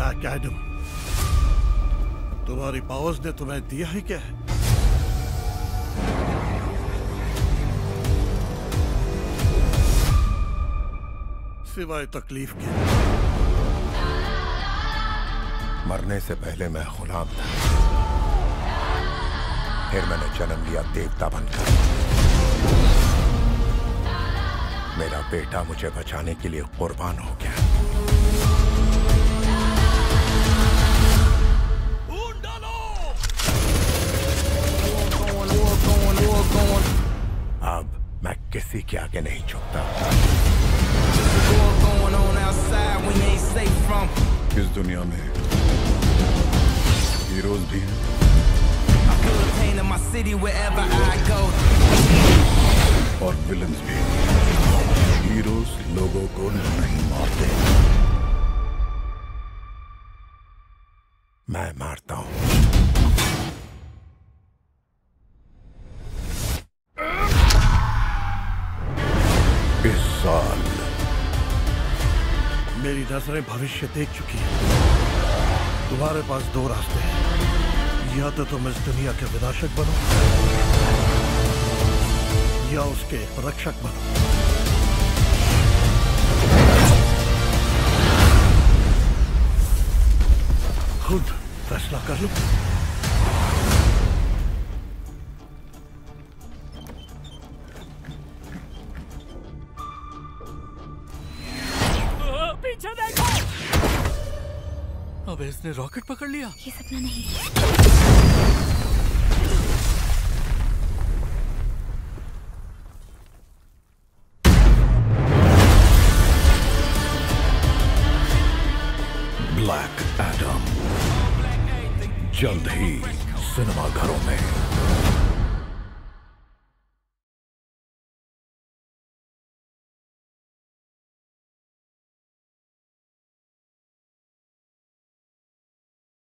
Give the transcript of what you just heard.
Black Adam, तुम्हारी powers ने तुम्हें दिया ही क्या है? सिवाय तकलीफ के। मरने से पहले मैं गुलाम था, फिर मैंने जन्म लिया देवता बनकर। मेरा बेटा मुझे बचाने के लिए कुर्बान हो गया। अब मैं किसी के आगे नहीं झुकता। इस दुनिया में हीरोज भी हैं और विलन्स भी। हीरोज लोगों को नहीं मारते, मैं मारता हूं। इस साल मेरी नजरें भविष्य देख चुकी हैं। तुम्हारे पास दो रास्ते हैं, या तो तुम इस दुनिया के विनाशक बनो या उसके रक्षक बनो। खुद फैसला कर लो। पीछे देखो। अब इसने रॉकेट पकड़ लिया। ये सपना नहीं है। ब्लैक एडम जल्द ही सिनेमा घरों में।